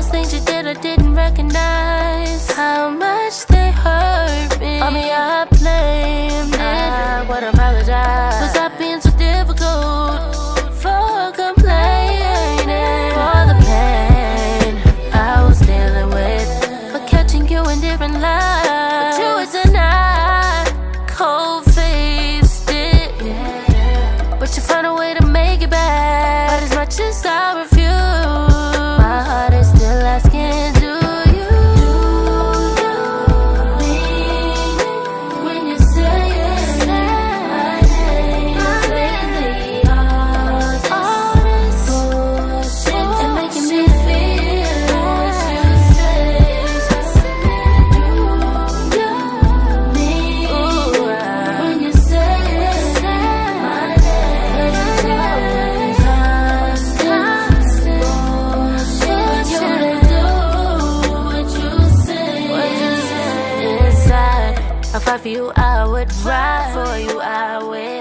those things you did I didn't recognize how much they hurt me. On me I blamed it, I would apologize. Was I being so difficult for complaining? For the pain I was dealing with, for catching you in different lights. But you was denied, cold-faced it, but you found a way to make it back. But as much as I refuse, my heart is still asking, do you mean it when you say my name? Lately, all this bullshit and making me feel what you say. Do you mean it when you say my name? Constant bullshit, you don't do what you say. Inside, I fight for you, I would ride for you, I will.